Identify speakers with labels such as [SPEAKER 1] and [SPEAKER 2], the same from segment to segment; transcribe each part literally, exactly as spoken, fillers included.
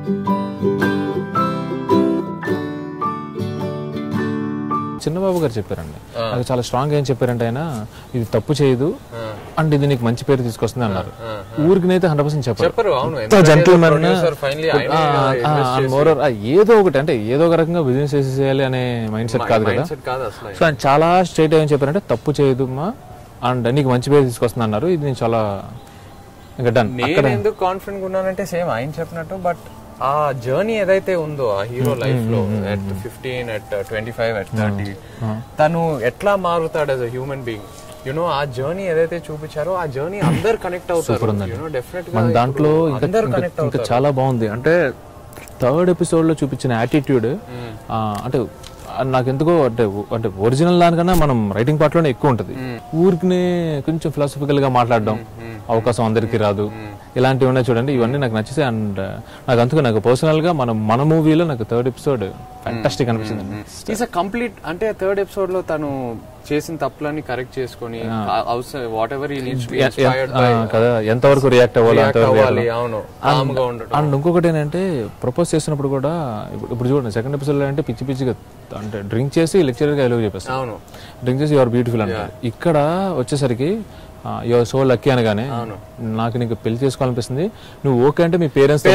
[SPEAKER 1] చిన్నబాబు గారు చెప్పారండి, నాకు చాలా స్ట్రాంగ్ ఏం చెప్పారంటే ఆయన ఇది తప్పు చేయదు అండ్ ఇది నీకు మంచి పేరు తీసుకొస్తుంది అన్నారు. ఊరికినైతే హండ్రెడ్ పర్సెంట్ చెప్పారు. జెంటిల్మెన్ మోరర్ ఏదో ఒకటి అంటే ఏదో ఒక రకంగా బిజినెస్ చేసేయాలి అనే మైండ్ సెట్ కాదు కదా. సో ఆయన చాలా స్ట్రైట్ ఏం చెప్పారంటే తప్పు చేయదు మా అండ్ నీకు మంచి పేరు తీసుకొస్తుంది అన్నారు. ఇది నేను చాలా ఇంకా డన్.
[SPEAKER 2] నేను ఎందుకు కాన్ఫిడెంట్ ఉన్నానంటే సేమ్ ఆయన చెప్పినట్టు, బట్ ఆ జర్నీ ఏదైతే ఉందో ఆ హీరో లైఫ్ లో at fifteen at twenty five at thirty తను ఎట్లా మారుతాడు as a human being, you know ఆ జర్నీ ఏదైతే చూపించారో ఆ జర్నీ అందరు కనెక్ట్ అవుతారు.
[SPEAKER 1] మన దాంట్లో ఇంకా చాలా బాగుంది. అంటే థర్డ్ ఎపిసోడ్ లో చూపించిన యాటిట్యూడ్ అంటే నాకు ఎందుకో అంటే అంటే ఒరిజినల్ దానికన్నా మనం రైటింగ్ పార్ట్ లోనే ఎక్కువ ఉంటది. ఊరికి కొంచెం ఫిలాసఫికల్ గా మాట్లాడడం అవకాశం అందరికీ రాదు, ఇలాంటివి ఉన్నాయి చూడండి. ఇవన్నీ నాకు నచ్చేసి అండ్ నాకు అందుకు నాకు పర్సనల్ గా మన మన మూవీలో నాకు థర్డ్ ఎపిసోడ్ ఫ్యాంటాస్టిక్ అనిపించింది.
[SPEAKER 2] ఈస్ అ కంప్లీట్ అంటే థర్డ్ ఎపిసోడ్ లో తను చేసిన తప్పులని కరెక్ట్ చేసుకొని whatever he needs to be inspired by
[SPEAKER 1] కదా ఎంతవరకు రియాక్ట్ అవ్వాలి
[SPEAKER 2] అంతవరకు. అవును.
[SPEAKER 1] అండ్ ఇంకొకటి ఏంటంటే ప్రపోజ్ చేసినప్పుడు కూడా ఇప్పుడు చూడండి సెకండ్ ఎపిసోడ్ లో అంటే పిచ్చి పిచ్చిగా అంటే డ్రింక్ చేసి లెక్చరర్ గా ఎలుగు చెప్పేస్తాను.
[SPEAKER 2] అవును,
[SPEAKER 1] డ్రింక్ చేసి యువర్ బ్యూటిఫుల్ అంటారు. ఇక్కడ వచ్చేసరికి యువర్ సో లక్కీ అనగానే నాకు నీకు పెళ్లి చేసుకోవాలనిపిస్తుంది, నువ్వు ఓకే అంటే మీ పేరెంట్స్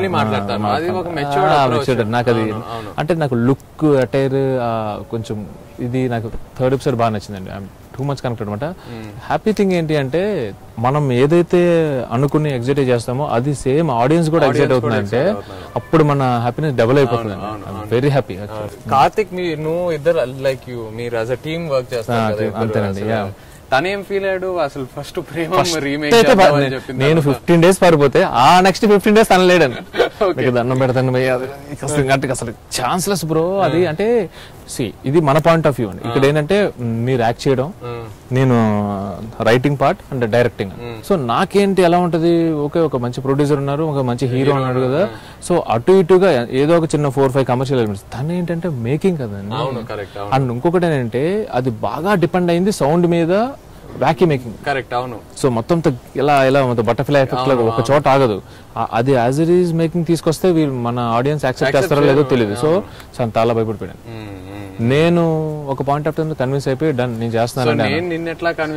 [SPEAKER 1] నాకు అది అంటే నాకు లుక్ అటైర్ కొంచెం ఇది నాకు థర్డ్ ఎపిసోడ్ బాగా నచ్చిందండి. టూ మచ్ కనెక్ట్ అనమాట. హ్యాపీ థింగ్ ఏంటి అంటే మనం ఏదైతే అనుకుని ఎగ్జైట్ చేస్తామో అది సేమ్ ఆడియన్స్ కూడా ఎగ్జైట్ అవుతుందంటే అప్పుడు మన హ్యాపీనెస్ డబుల్ అయిపోతుంది. Very happy.
[SPEAKER 2] కార్తిక్ నువ్వు ఇద్దరు లైక్ యూ మీరు యాజ్ అ టీమ్ వర్క్ చేస్తారు
[SPEAKER 1] అంతేనండి.
[SPEAKER 2] తనేం ఫీల్ అయ్యాడు అసలు ఫస్ట్ ప్రేమ రీమేక్
[SPEAKER 1] నేను ఫిఫ్టీన్ డేస్ పారిపోతే ఆ నెక్స్ట్ ఫిఫ్టీన్ డేస్ తన లేడని దండం పెడతాను అసలు ఛాన్స్లెస్ బ్రో అది. అంటే సి ఇది మన పాయింట్ ఆఫ్ వ్యూ అండి. ఇక్కడ ఏంటంటే మీరు యాక్ట్ చేయడం, నేను writing part and directing. So నాకేంటి ఎలా ఉంటది, ఓకే ఒక మంచి ప్రొడ్యూసర్ ఉన్నారు, ఒక మంచి హీరో ఉన్నాడు కదా, సో అటు ఇటుగా ఏదో ఒక చిన్న ఫోర్ ఫైవ్ కమర్షియల్ ఎలిమెంట్స్. తను ఏంటంటే మేకింగ్ కదండి. అండ్ ఇంకొకటి ఏంటంటే అది బాగా డిపెండ్ అయింది సౌండ్ మీద, వ్యాక్యూమ్ మేకింగ్.
[SPEAKER 2] కరెక్ట్. అవును.
[SPEAKER 1] సో మొత్తం ఇలా ఇలా బటర్ఫ్లై ఎఫెక్ట్ లాగా ఒక చోట ఆగదు. అది యాజ్ ఇట్ ఈస్ మేకింగ్ తీసుకొస్తే వీళ్ళు మన ఆడియన్స్ యాక్సెప్ట్ చేస్తారో లేదో తెలియదు. సో చాలా భయపడిపోయాను నేను. ఒక పాయింట్ ఆఫ్ టైం కన్విన్స్ అయిపోయి డన్ నేను చేస్తున్నాను.
[SPEAKER 2] నేను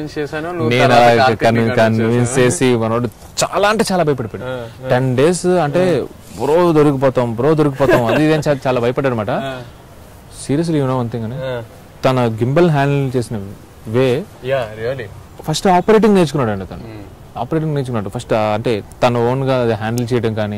[SPEAKER 1] కన్విన్స్ చేసి మనోడు చాలా అంటే చాలా భయపడిపోయాడు. టెన్ డేస్ అంటే బ్రో దొరికిపోతాం బ్రో దొరికిపోతాం అది ఇది అని చాలా భయపడ్డాడు అనమాట. Seriously you know one thing అని తన గింబల్ హ్యాండిల్ చేసిన వే ఫస్ట్ ఆపరేటింగ్ నేర్చుకున్నాడు అండి. తను ఆపరేటింగ్ నేర్చుకున్నాడు ఫస్ట్. అంటే తన ఓన్ గా హ్యాండిల్ చేయడం కానీ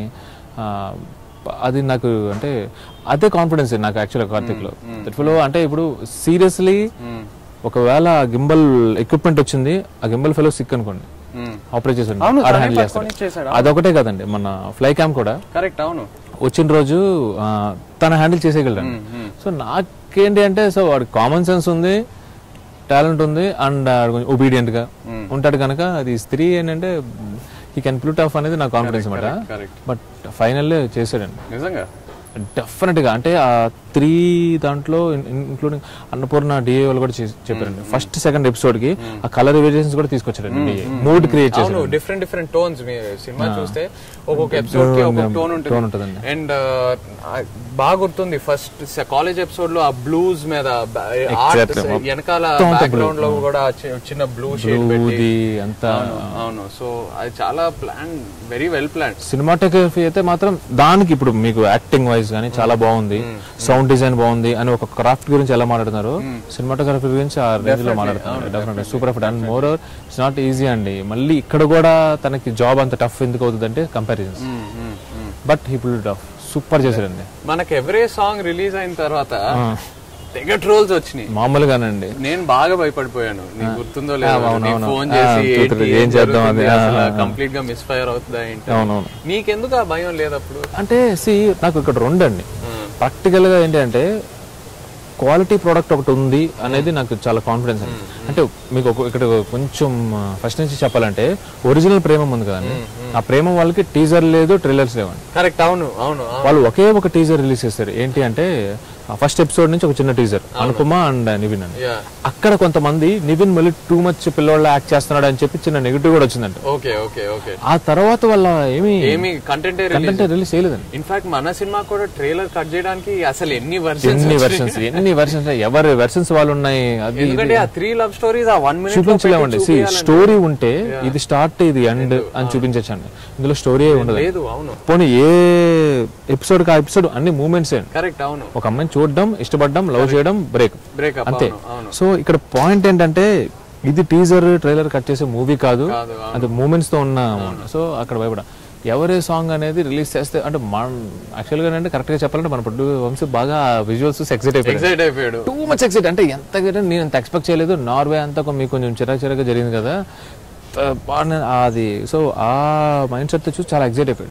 [SPEAKER 1] అది నాకు అంటే అదే కాన్ఫిడెన్స్ నాకు యాక్చువల్గా కార్తిక్ లో. దట్లో అంటే ఇప్పుడు సీరియస్లీ ఒకవేళ గింబల్ ఎక్విప్మెంట్ వచ్చింది, ఆ గింబల్ ఫెలో సిక్ అనుకోండి, ఆపరేట్ చేసాడు హ్యాండిల్ చేస్తాడు. అదొకటే కదండి మన ఫ్లై క్యామ్ కూడా
[SPEAKER 2] కరెక్ట్. అవును.
[SPEAKER 1] వచ్చిన రోజు తన హ్యాండిల్ చేసేయగలడు. సో నాకేంటి అంటే సో వాడికి కామన్ సెన్స్ ఉంది, టాలెంట్ ఉంది అండ్ కొంచెం ఒబీడియంట్ గా ఉంటాడు కనుక అది స్త్రీ ఏంటంటే he can pull it off అనేది నా కాన్ఫిడెన్స్ అనమాట. బట్ ఫైనల్ చేసాడండి
[SPEAKER 2] నిజంగా
[SPEAKER 1] డెఫినెట్ గా. అంటే ఆ త్రీ దాంట్లో ఇంక్లూడింగ్ అన్నపూర్ణ డిఏ వాళ్ళు కూడా చెప్పారండి. ఫస్ట్ సెకండ్ ఎపిసోడ్ కి ఆ కలర్ వేరియేషన్స్ కూడా తీసుకొచ్చారండి, మూడ్ క్రియేట్ చేశారు.
[SPEAKER 2] డిఫరెంట్ డిఫరెంట్ టోన్స్ సినిమా చూస్తే ఒక్కొక్క ఎపిసోడ్ కి ఒక్కొక్క టోన్ ఉంటుంది. అండ్ బాగా గుర్తుంది ఫస్ట్ కాలేజ్ ఎపిసోడ్ లో ఆ బ్లూస్ మీద వెనకాల బ్యాక్గ్రౌండ్ లో కూడా చిన్న బ్లూ షేడ్ పెట్టి అంతా. అవును. సో అది చాలా plan, very well plan.
[SPEAKER 1] Cinematography అయితే మాత్రం దానికి ఇప్పుడు మీకు యాక్టింగ్ వైజ్ గానీ చాలా బాగుంది, సౌండ్ డిజైన్ బాగుంది అని ఒక క్రాఫ్ట్ గురించి ఎలా మాట్లాడుతున్నారు, సినిమాటోగ్రఫీ గురించి ఆ రేంజ్ లో మాట్లాడుతున్నారు. Definite super effort. And moreover it's not easy అండి. మళ్ళీ ఇక్కడ కూడా తనకి జాబ్ అంత టఫ్ ఎందుకు అవుతుంది అంటే comparisons, but he pulled it off. Super చేశారండి.
[SPEAKER 2] మనకి ఎవరే సాంగ్ రిలీజ్ అయిన తర్వాత తెగ ట్రోల్స్ వచ్చినాయి మామూలుగానండి. నేను బాగా భయపడిపోయాను, నీకు గుర్తుందో లేదో, ఫోన్ చేసి ఏం చేద్దాం అది కంప్లీట్ గా మిస్ ఫైర్ అవుతుందా ఏంటి. అవునవును. నీకెందుకు ఆ భయం లేదప్పుడు?
[SPEAKER 1] అంటే సి నాకు ఇక్కడ రెండు అండి. ప్రాక్టికల్ గా ఏంటి అంటే క్వాలిటీ ప్రోడక్ట్ ఒకటి ఉంది అనేది నాకు చాలా కాన్ఫిడెన్స్ అండి. అంటే మీకు ఇక్కడ కొంచెం ఫస్ట్ నుంచి చెప్పాలంటే ఒరిజినల్ ప్రేమ ఉంది కదండి, ఆ ఆ ప్రేమ వాళ్ళకి టీజర్ లేదు, ట్రైలర్స్ లేవండి.
[SPEAKER 2] కరెక్ట్, అవును అవును.
[SPEAKER 1] వాళ్ళు ఒకే ఒక టీజర్ రిలీజ్ చేస్తారు. ఏంటి అంటే ఫస్ట్ ఎపిసోడ్ నుంచి ఒక చిన్న టీజర్, అనుపమ అండ్ నివిన్ అని. అక్కడ కొంతమంది నివిన్ మళ్ళీ టూ మచ్ పిల్లోళ్ళ యాక్ట్ చేస్తున్నాడు అని చెప్పి చిన్న నెగిటివ్ కూడా వచ్చిందంట.
[SPEAKER 2] Okay okay okay.
[SPEAKER 1] ఆ తర్వాత వాళ్ళ ఏమి
[SPEAKER 2] ఏమి కంటెంట్
[SPEAKER 1] కంటెంట్ రిలీజ్ చేయలేదండి.
[SPEAKER 2] ఇన్ఫాక్ట్ మన సినిమా కూడా ట్రైలర్ కట్ చేయడానికి అసలు ఎన్ని వర్షన్స్
[SPEAKER 1] ఎన్ని వర్షన్స్ ఎన్ని వర్షన్స్ ఎవరి వర్షన్స్ వాళ్ళు ఉన్నాయి. అది
[SPEAKER 2] ఎందుకంటే ఆ త్రీ లవ్ స్టోరీస్ ఆ వన్ మినిట్
[SPEAKER 1] చూపించలేమండి. స్టోరీ ఉంటే ఇది స్టార్ట్ ఇది ఎండ్ అని చూపించండి. ఇందులో స్టోరీ ఉండదు.
[SPEAKER 2] లేదు, అవును.
[SPEAKER 1] పోనీ ఏ ఎపిసోడ్ కా ఎపిసోడ్ అన్ని మూమెంట్స్.
[SPEAKER 2] కరెక్ట్, అవును.
[SPEAKER 1] ఒక అమ్మాయిని చూడడం, ఇష్టపడడం, లవ్ చేయడం, బ్రేక్
[SPEAKER 2] బ్రేక్
[SPEAKER 1] అంతే. సో ఇక్కడ పాయింట్ ఏంటంటే ఇది టీజర్ ట్రైలర్ కట్ చేసే మూవీ కాదు, అది మూమెంట్స్ తో ఉన్న. సో అక్కడ భయపడ ఎవరే సాంగ్ అనేది రిలీజ్ చేస్తే అంటే మన యాక్చువల్ గా అంటే కరెక్ట్ గా చెప్పాలంటే మన ప్రొడ్యూ వంశీ బాగా విజువల్స్ ఎక్సైట్ అయిపోయాడు. టూ మచ్ ఎక్సైట్ అంటే ఎంత నేను ఎంత ఎక్స్పెక్ట్ చేయలేదు. నార్వే అంతా మీకు కొంచెం చిరాకు చిరాగా జరిగింది కదా అది. సో ఆ మైండ్ సెట్ చూసి చాలా ఎక్సైట్ అయిపోయాడు.